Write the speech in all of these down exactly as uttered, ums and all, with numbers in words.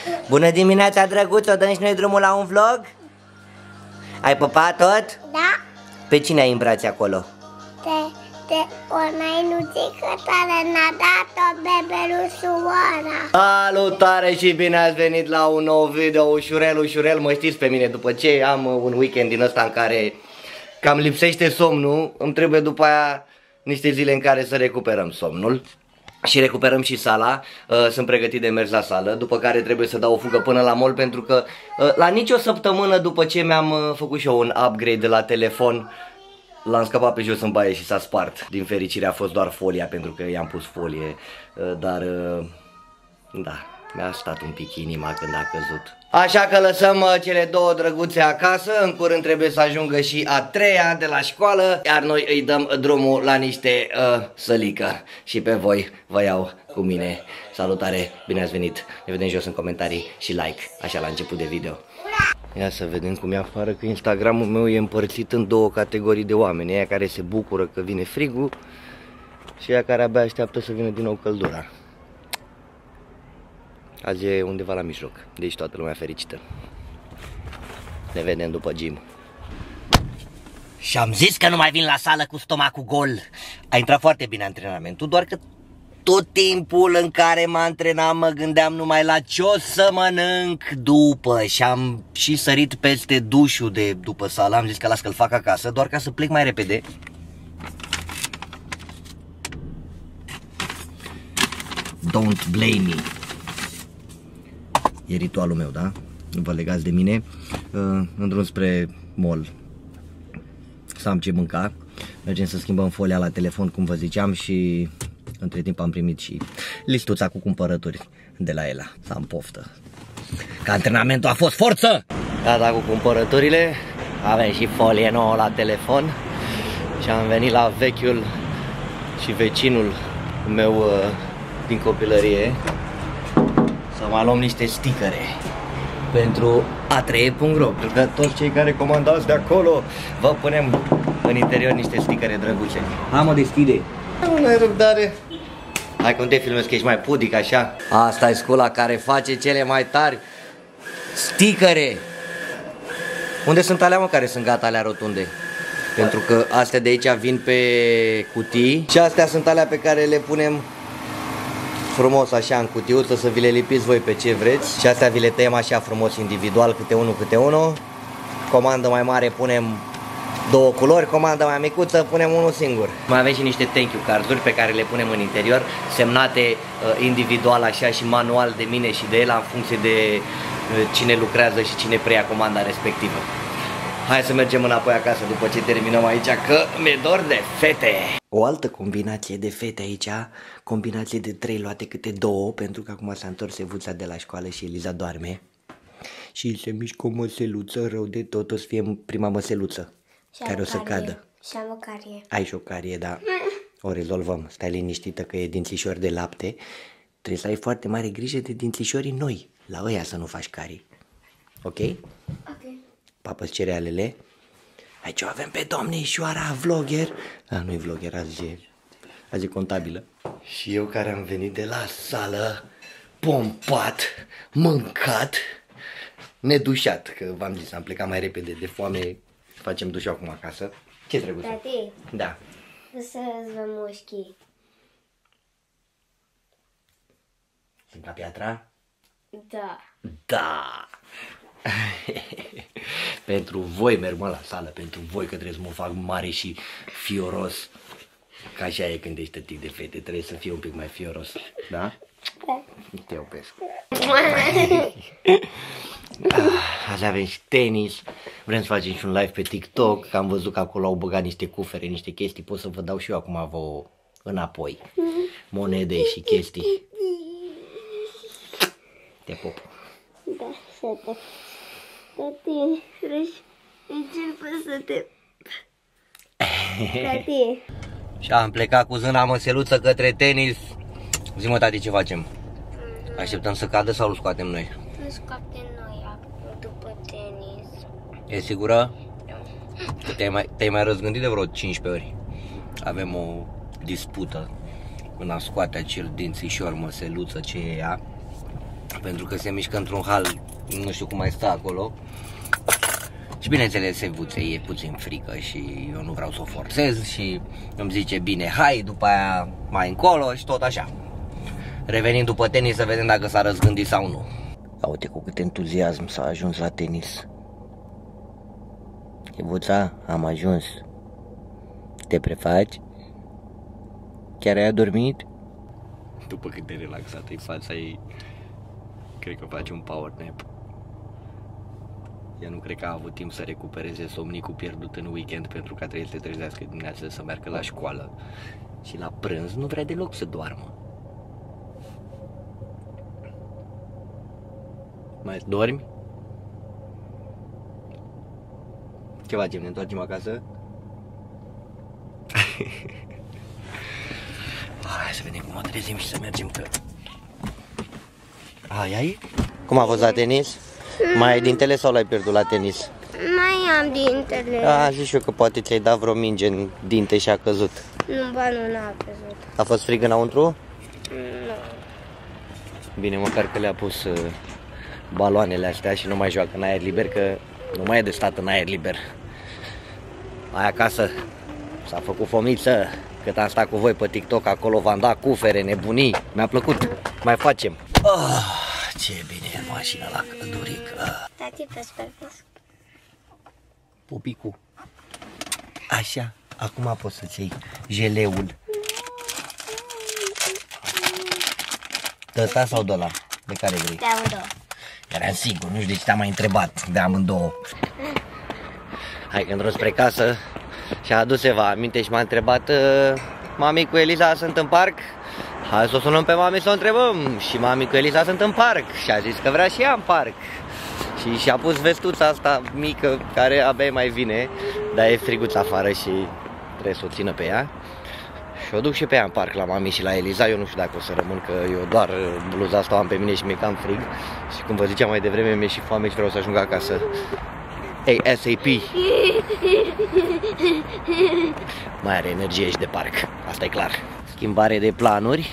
Bună dimineața, drăguț, o dăm și noi drumul la un vlog? Ai pupat tot? Da. Pe cine ai în brațe acolo? Te, te, o nainuțică tare n-a dat-o bebelușoara. Salutare și bine ați venit la un nou video, ușurel, ușurel, mă știți pe mine, după ce am un weekend din ăsta în care cam lipsește somnul, îmi trebuie după aia niște zile în care să recuperăm somnul. Și recuperăm și sala, uh, sunt pregătit de mers la sală, după care trebuie să dau o fugă până la mall pentru că uh, la nicio săptămână după ce mi-am uh, făcut și eu un upgrade de la telefon, l-am scăpat pe jos în baie și s-a spart. Din fericire a fost doar folia pentru că i-am pus folie, uh, dar uh, da, mi-a stat un pic inima când a căzut. Așa că lăsăm uh, cele două drăguțe acasă, în curând trebuie să ajungă și a treia de la școală, iar noi îi dăm drumul la niște uh, sălică și pe voi vă iau cu mine. Salutare, bine ați venit, ne vedem jos în comentarii și like, așa la început de video. Ia să vedem cum e afară, că Instagramul meu e împărțit în două categorii de oameni, aia care se bucură că vine frigul și aia care abia așteaptă să vină din nou căldura. Azi e undeva la mijloc, deci toată lumea fericită. Ne vedem după gym. Și am zis că nu mai vin la sală cu stomacul gol. A intrat foarte bine antrenamentul, doar că tot timpul în care mă antrenam mă gândeam numai la ce o să mănânc după. Și am și sărit peste dușul de după sală, am zis că las că-l fac acasă, doar ca să plec mai repede. Don't blame me. E ritualul meu, da? Nu vă legați de mine. În drum spre mall să am ce mânca. Mergem să schimbăm folia la telefon, cum vă ziceam, și între timp am primit și listuța cu cumpărături de la Ela. Să am poftă. Că antrenamentul a fost forță! Gata cu cumpărăturile. Avem și folie nouă la telefon. Și am venit la vechiul și vecinul meu din copilărie să mai luăm niște stickere pentru a trei punct ro, pentru că toți cei care comandați de acolo vă punem în interior niște stickere drăguțe. Hai mă, deschide! Nu ai răbdare! Hai cum te filmezi că ești mai pudic așa. Asta e scula care face cele mai tari stickere. Unde sunt alea, mă, care sunt gata, alea rotunde? Pentru că astea de aici vin pe cutii și astea sunt alea pe care le punem frumos așa în cutiuță, să vi le lipiți voi pe ce vreți. Și astea vi le tăiem așa frumos individual, câte unul, câte unul. Comandă mai mare punem două culori, comandă mai micuță punem unul singur. Mai avem și niște thank you carduri pe care le punem în interior, semnate uh, individual așa și manual de mine și de el, în funcție de uh, cine lucrează și cine preia comanda respectivă. Hai să mergem înapoi acasă după ce terminăm aici, că mi-e dor de fete. O altă combinație de fete aici, combinație de trei luate câte două, pentru că acum s-a întors Evuța de la școală și Eliza doarme. Și se mișcă o măseluță rău de tot, o să fie prima măseluță care o să cadă. Și am o carie. Ai și o carie, da. O rezolvăm, stai liniștită că e dințișor de lapte. Trebuie să ai foarte mare grijă de dințișorii noi, la ăia să nu faci carii. Ok? Ok. Papă-ți cerealele. Aici o avem pe domnișoara vlogger. Da, nu-i vlogger, azi e, azi e contabilă. Și eu care am venit de la sală, pompat, mâncat, nedușat, că v-am zis, am plecat mai repede de foame, facem dușul acum acasă. Ce trebuie? Tati, da. o să-ți vă mușchi. Sunt ca piatra? Da. Da. Pentru voi merg mă la sală, pentru voi că trebuie să mă fac mare și fioros. Ca așa e când ești tătic de fete, trebuie să fie un pic mai fioros, da? Da. Te opesc. Azi avem și tenis, vrem să facem și un live pe TikTok, că am văzut că acolo au băgat niște cufere, niște chestii, pot să vă dau și eu acum vă înapoi, monede și chestii. Te pup. Da, să te... Tati, vrei încerc să te... Tati. Și am plecat cu zâna măseluță către tenis. Zi-mă, tati, ce facem? Așteptăm să cadă sau îl scoatem noi? Îl scoatem noi după tenis. E sigură? Că te-ai mai, te-ai mai răzgândit de vreo cincisprezece ori. Avem o dispută în a scoate acel dințișor, măseluță, ce e ea. pentru că se mișcă într-un hal, nu știu cum mai stă acolo. Și bineînțeles, Sevuței e puțin frică și eu nu vreau să o forțez și îmi zice bine, hai, după aia mai încolo și tot așa. Revenind după tenis să vedem dacă s-a răzgândit sau nu. Uite cu cât entuziasm s-a ajuns la tenis. Sevuța, am ajuns. Te prefaci? Chiar ai adormit? După cât de relaxată e fața ei, cred că face un power nap. Ea nu cred că a avut timp să recupereze somnicul pierdut în weekend pentru că trebuie să se trezească dimineața să meargă la școală. Și la prânz nu vrea deloc să doarmă. Mai dormi? Ce facem? Ne întoarcem acasă? Hai să vedem cum o trezim și să mergem că... Ai, ai? Cum a fost la tenis? Mm. Mai ai dintele sau l-ai pierdut la tenis? Mai am dintele. A, zic și eu că poate ți-ai dat vreo minge în dinte și a căzut. Nu, ba nu, n-a căzut. A fost frig înăuntru? Nu. Bine, măcar că le-a pus uh, baloanele astea și nu mai joacă în aer liber, că nu mai e de stat în aer liber. Hai acasă, s-a făcut fomiță, cât am stat cu voi pe TikTok, acolo v-am dat cufere, nebunii, mi-a plăcut, mai facem. Oh, ce bine e mașina la căldurică. Tati, pe sperpus. Pupicu. Așa, acum poți să-ți iei jeleul. Tăta sau de ăla? De care vrei? De amândouă. Eram sigur, nu știu de ce te-am mai întrebat, de amândouă. Hai că într-o spre casă și-a adus Eva aminte și m-a întrebat: mami, cu Eliza sunt în parc? Hai să o sunăm pe mami să o întrebăm. Și mami, cu Eliza sunt în parc. Și a zis că vrea și ea în parc. Și și-a pus vestuța asta mică, care abia mai vine, dar e friguț afară și trebuie să o țină pe ea. Și o duc și pe ea în parc la mami și la Eliza. Eu nu știu dacă o să rămân, că eu doar bluza asta o am pe mine și mi-e cam frig. Și cum vă ziceam mai devreme, mi-e și foame și vreau să ajung acasă A S A P. Mai are energie și de parc, asta e clar. Schimbare de planuri.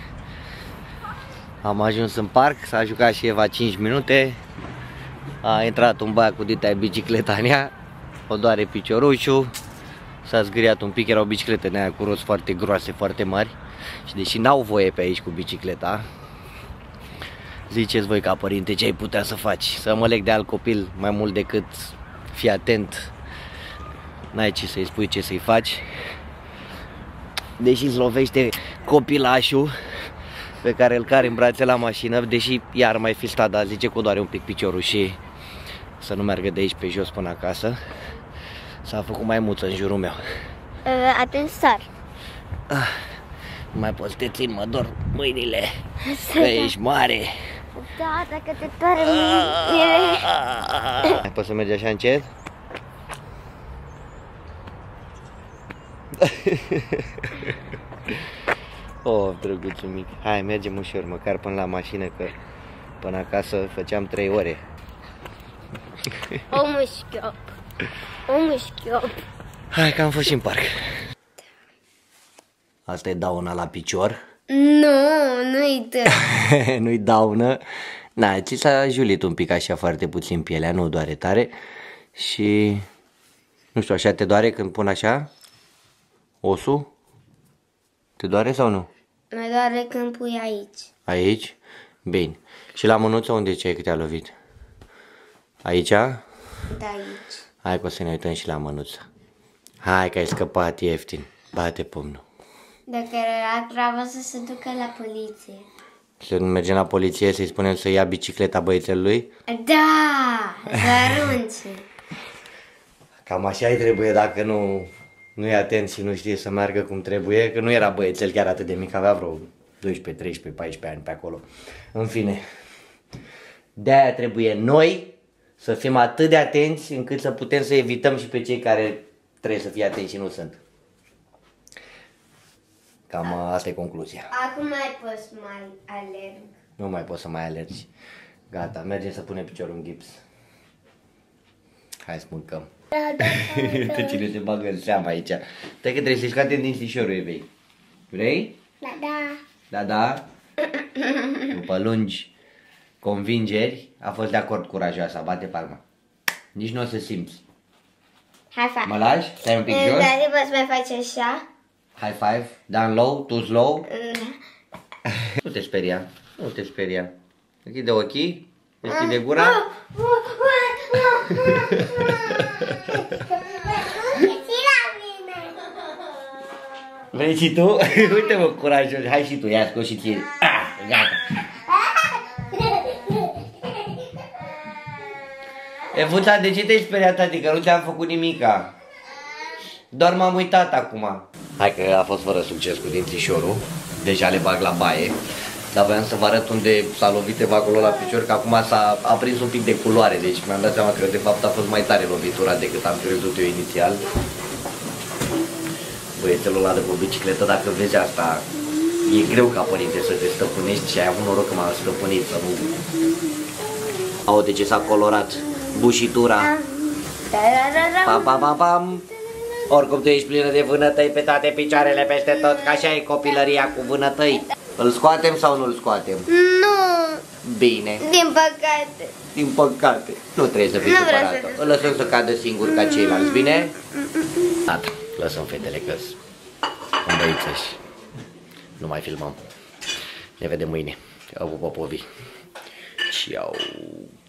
Am ajuns în parc, s-a jucat și Eva cinci minute. A intrat un băiat cu dita bicicleta în ea, o doare piciorușul. S-a zgâriat un pic, era o bicicletă în aia cu roți foarte groase, foarte mari. Și deși n-au voie pe aici cu bicicleta, ziceți voi ca părinte ce ai putea să faci? Să mă leg de alt copil mai mult decât fii atent. N-ai ce să-i spui, ce să-i faci. Deși îți lovește copilașul pe care îl cari în brațe la mașină, deși iar mai fi stat, dar zice că doare un pic piciorul și să nu meargă de aici pe jos până acasă. S-a făcut mai muță în jurul meu. Uh, atunci sar. Ah, nu mai pot să te țin, mă dor mâinile, că ești mare. Da, dacă te doare mâinile. Mai poți să mergi așa încet? Oh, drăguțul mic. Hai, mergem ușor, măcar până la mașină, că până acasă făceam trei ore. O mușchiop. O mușchiop. Hai că am fost și în parc. Asta e dauna la picior. Nu, nu-i dă. Nu-i daună. Na, ți s-a julit un pic așa foarte puțin pielea, nu doare tare. Și nu știu, așa te doare când pun așa osul? Te doare sau nu? Mă doare când pui aici. Aici? Bine. Și la mânuță unde ce ai că te-a lovit? Aici? Da, aici. Hai că o să ne uităm și la mânuță. Hai că ai scăpat ieftin. Bate pumnul. Dacă era treaba să se ducă la poliție. Să nu mergem la poliție să-i spunem să ia bicicleta băiețelului? Da, să arunce. Cam așa îi trebuie dacă nu, nu e atent și nu știe să meargă cum trebuie. Că nu era băiețel chiar atât de mic, avea vreo doisprezece, treisprezece, paisprezece ani pe acolo. În fine, de-aia trebuie noi să fim atât de atenți încât să putem să evităm și pe cei care trebuie să fie atenți și nu sunt. Cam asta e concluzia. Acum mai poți să mai alerg. Nu mai poți să mai alergi. Gata, mergem să punem piciorul în gips. Hai să mâncăm. Da, da, da. Pe cine se bagă în seama aici. Stai că trebuie să-i scoate din dințișorul Evei. Vrei? Da, da. Da, da. După lungi convingeri, a fost de acord curajoasa. Bate palma. Nici nu o să simți. High five. Mă lași? Stai un pic jos? Dar poți mai face așa? High five. Down low, too slow. Da. Nu te speria. Nu te speria. Închide ochii. Deschide gura. Vrei și tu? Uite mă, curajos. Hai și tu, ia scos și ție. Ah, gata. Evuța, de ce te-ai speriat, tati? Că nu ți-am făcut nimica. Doar m-am uitat acum. Hai că a fost fără succes cu dințișorul. Deja le bag la baie. Dar voiam să vă arăt unde s-a lovit evacul la picior, că acum s-a aprins un pic de culoare. Deci mi-am dat seama că de fapt a fost mai tare lovitura decât am crezut eu inițial. Băiețelul ăla de pe bicicletă, dacă vezi asta, e greu ca părinte să te stăpânești și ai avut noroc că m-am stăpânit să nu... Au, de ce s-a colorat bușitura. Pam, pam, pam, pam. Oricum tu ești plină de vânătăi pe toate picioarele peste tot, că așa e copilăria cu vânătăi. Îl scoatem sau nu îl scoatem? Nu. Bine. Din păcate. Din păcate. Nu trebuie să fii supărată. Îl lăsăm să cadă singur ca ceilalți, bine? Gata, lăsăm fetele că în băițăși. Nu mai filmăm. Ne vedem mâine. Au popovi. Ciao.